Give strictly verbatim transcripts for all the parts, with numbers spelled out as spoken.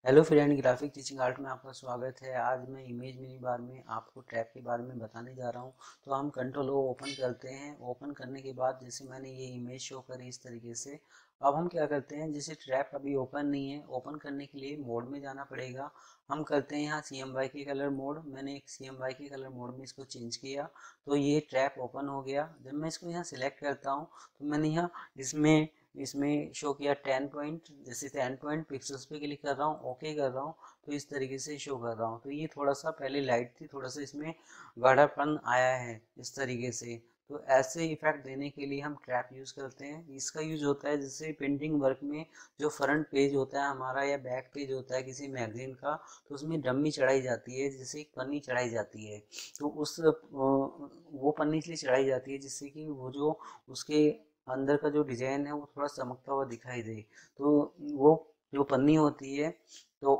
Hello friend, graphic teaching art में आपका स्वागत है। आज मैं इमेज मिनी बार में आपको ट्रैप के बारे में बताने जा रहा हूं। तो हम कंट्रोल ओ ओपन करते हैं। ओपन करने के बाद जैसे मैंने ये इमेज शो करी इस तरीके से, अब हम क्या करते हैं, जैसे ट्रैप अभी ओपन नहीं है, ओपन करने के लिए मोड में जाना पड़ेगा। हम करते हैं यहाँ C M Y K color mode. मैंने एक C M Y K color mode में इसको चेंज किया तो ये ट्रैप ओपन हो गया। जब मैं इसको यहाँ सिलेक्ट करता हूँ तो मैंने यहाँ इसमें इसमें शो किया टेन पॉइंट, जैसे टेन पॉइंट पिक्सल्स पे क्लिक कर रहा हूँ, ओके कर रहा हूँ तो इस तरीके से शो कर रहा हूँ। तो ये थोड़ा सा पहले लाइट थी, थोड़ा सा इसमें गाढ़ापन आया है इस तरीके से। तो ऐसे इफेक्ट देने के लिए हम ट्रैप यूज़ करते हैं। इसका यूज होता है जैसे पेंटिंग वर्क में जो फ्रंट पेज होता है हमारा या बैक पेज होता है किसी मैगजीन का, तो उसमें डम्मी चढ़ाई जाती है, जैसे एक पन्नी चढ़ाई जाती है। तो उस वो पन्नी इसलिए चढ़ाई जाती है जिससे कि वो जो उसके अंदर का जो डिजाइन है वो थोड़ा चमकता हुआ दिखाई दे। तो वो जो पन्नी होती है, तो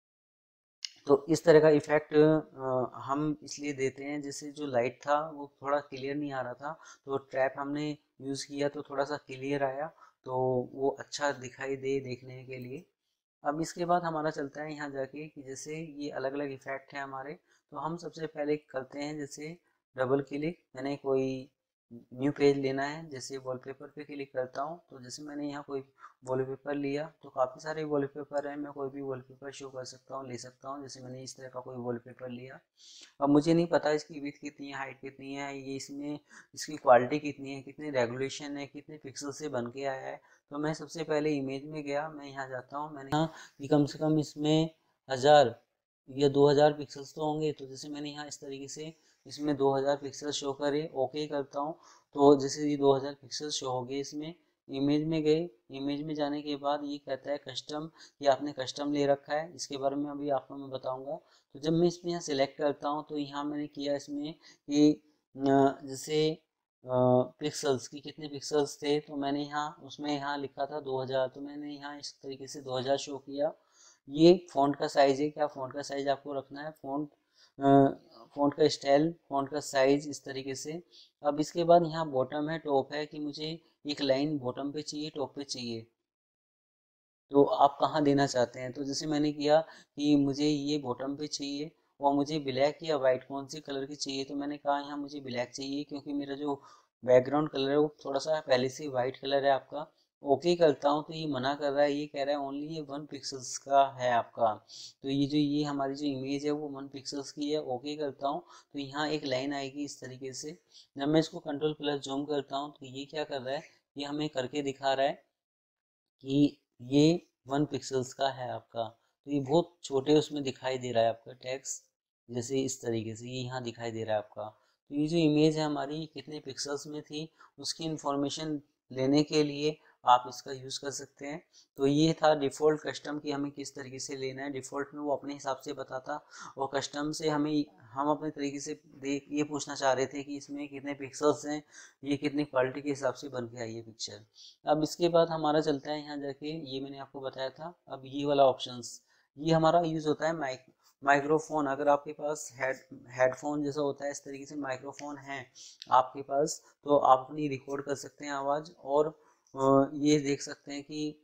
तो इस तरह का इफेक्ट हम इसलिए देते हैं, जैसे जो लाइट था वो थोड़ा क्लियर नहीं आ रहा था, तो ट्रैप हमने यूज़ किया तो थोड़ा सा क्लियर आया, तो वो अच्छा दिखाई दे देखने के लिए। अब इसके बाद हमारा चलता है यहाँ जाके कि जैसे ये अलग अलग इफेक्ट है हमारे, तो हम सबसे पहले करते हैं जैसे डबल क्लिक। मैंने कोई न्यू पेज लेना है, जैसे वॉलपेपर पे क्लिक करता हूँ तो जैसे मैंने यहाँ कोई वॉलपेपर लिया तो काफ़ी सारे वॉलपेपर हैं, मैं कोई भी वॉलपेपर शो कर सकता हूँ, ले सकता हूँ। जैसे मैंने इस तरह का कोई वॉलपेपर लिया। अब मुझे नहीं पता इसकी विड्थ कितनी है, हाइट कितनी है, ये इसमें इसकी क्वालिटी कितनी है, कितनी रेगुलेशन है, कितने पिक्सल से बन के आया है। तो मैं सबसे पहले इमेज में गया, मैं यहाँ जाता हूँ, मैंने यहाँ कि कम से कम इसमें हज़ार या दो हज़ार पिक्सल्स तो होंगे। तो जैसे मैंने यहाँ इस तरीके से इसमें दो हज़ार पिक्सल शो करे, ओके करता हूँ तो जैसे ये दो हज़ार पिक्सल शो हो गए। इसमें इमेज में गए, इमेज में जाने के बाद ये कहता है कस्टम, ये आपने कस्टम ले रखा है, इसके बारे में अभी आपको मैं बताऊंगा। तो जब मैं इसमें यहाँ सिलेक्ट करता हूँ तो यहाँ मैंने किया इसमें कि जैसे पिक्सल्स की कितने पिक्सल्स थे, तो मैंने यहाँ उसमें यहाँ लिखा था दो हज़ार, तो मैंने यहाँ इस तरीके से दो हज़ार शो किया। ये फ़ॉन्ट का साइज़ है, क्या फ़ॉन्ट का साइज़ आपको रखना है, फ़ॉन्ट फ़ॉन्ट का स्टाइल, फ़ॉन्ट का साइज़ इस तरीके से। अब इसके बाद यहाँ बॉटम है, टॉप है कि मुझे एक लाइन बॉटम पे चाहिए, टॉप पे चाहिए, तो आप कहाँ देना चाहते हैं। तो जैसे मैंने किया कि मुझे ये बॉटम पे चाहिए और मुझे ब्लैक या वाइट कौन सी कलर की चाहिए, तो मैंने कहा यहाँ मुझे ब्लैक चाहिए क्योंकि मेरा जो बैकग्राउंड कलर है वो थोड़ा सा पहले से वाइट कलर है आपका। ओके करता हूँ तो ये मना कर रहा है, ये कह रहा है ओनली ये वन पिक्सल्स का है आपका। तो ये जो ये हमारी जो इमेज है वो वन पिक्सल्स की है। ओके करता हूँ तो यहाँ एक लाइन आएगी इस तरीके से। जब मैं इसको कंट्रोल प्लस जूम करता हूँ तो ये क्या कर रहा है, ये हमें करके दिखा रहा है कि ये वन पिक्सल्स का है आपका। तो ये बहुत छोटे उसमें दिखाई दे रहा है आपका टेक्स्ट, जैसे इस तरीके से ये यहाँ दिखाई दे रहा है आपका। तो ये जो इमेज है हमारी कितने पिक्सल्स में थी उसकी इंफॉर्मेशन लेने के लिए आप इसका यूज़ कर सकते हैं। तो ये था डिफ़ॉल्ट कस्टम कि हमें किस तरीके से लेना है। डिफ़ॉल्ट में वो अपने हिसाब से बताता, और कस्टम से हमें हम अपने तरीके से देख ये पूछना चाह रहे थे कि इसमें कितने पिक्सल्स हैं, ये कितनी क्वालिटी के हिसाब से बन के आई है पिक्चर। अब इसके बाद हमारा चलता है यहाँ जाके, ये मैंने आपको बताया था। अब ये वाला ऑप्शंस, ये हमारा यूज़ होता है माइक माइक्रोफोन। अगर आपके पास हेड हेडफोन जैसा होता है इस तरीके से माइक्रोफोन है आपके पास, तो आप अपनी रिकॉर्ड कर सकते हैं आवाज़, और ये देख सकते हैं कि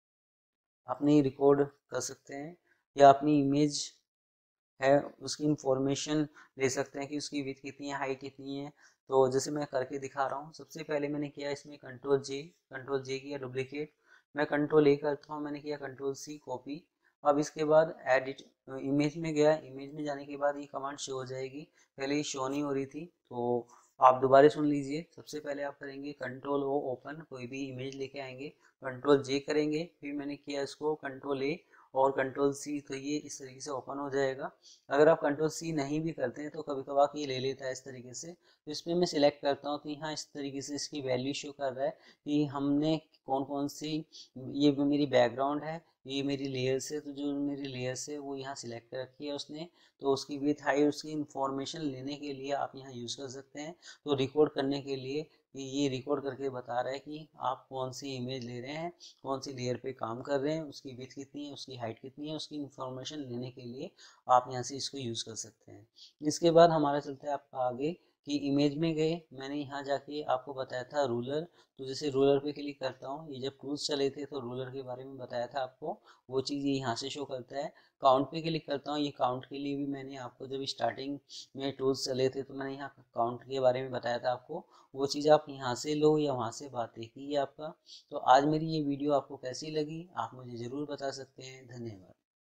अपनी रिकॉर्ड कर सकते हैं, या अपनी इमेज है उसकी इंफॉर्मेशन ले सकते हैं कि उसकी विड्थ कितनी है, हाइट कितनी है। तो जैसे मैं करके दिखा रहा हूँ, सबसे पहले मैंने किया इसमें कंट्रोल जे, कंट्रोल जे किया डुप्लीकेट, मैं कंट्रोल ए करता हूँ, मैंने किया कंट्रोल सी कॉपी। अब इसके बाद एडिट इमेज में गया, इमेज में जाने के बाद ये कमांड शो हो जाएगी, पहले ये शो नहीं हो रही थी, तो आप दोबारा सुन लीजिए। सबसे पहले आप करेंगे कंट्रोल ओ ओपन, कोई भी इमेज लेके आएंगे, कंट्रोल जे करेंगे, फिर मैंने किया इसको कंट्रोल ए और कंट्रोल सी, तो ये इस तरीके से ओपन हो जाएगा। अगर आप कंट्रोल सी नहीं भी करते हैं तो कभी कभार ये ले लेता है इस तरीके से। तो इसमें मैं सिलेक्ट करता हूँ तो यहाँ इस तरीके से इसकी वैल्यू शो कर रहा है कि हमने कौन कौन सी, ये मेरी बैकग्राउंड है, ये मेरी लेयर्स है, तो जो मेरी लेयर्स है वो यहाँ सिलेक्ट कर रखी है उसने, तो उसकी विथ हाइट उसकी इंफॉर्मेशन लेने के लिए आप यहाँ यूज़ कर सकते हैं। तो रिकॉर्ड करने के लिए ये रिकॉर्ड करके बता रहा है कि आप कौन सी इमेज ले रहे हैं, कौन सी लेयर पे काम कर रहे हैं, उसकी विड्थ कितनी है, उसकी हाइट कितनी है, उसकी इंफॉर्मेशन लेने के लिए आप यहाँ से इसको यूज़ कर सकते हैं। इसके बाद हमारा चलता है आपका आगे कि इमेज में गए, मैंने यहाँ जाके आपको बताया था रूलर, तो जैसे रूलर पे क्लिक करता हूँ, ये जब टूल्स चले थे तो रूलर के बारे में बताया था आपको, वो चीज़ ये यहाँ से शो करता है। काउंट पे क्लिक करता हूँ, ये काउंट के लिए भी मैंने आपको जब स्टार्टिंग में टूल्स चले थे तो मैंने यहाँ काउंट के बारे में बताया था आपको, वो चीज़ आप यहाँ से लो या वहाँ से बात एक ही है आपका। तो आज मेरी ये वीडियो आपको कैसी लगी आप मुझे ज़रूर बता सकते हैं। धन्यवाद।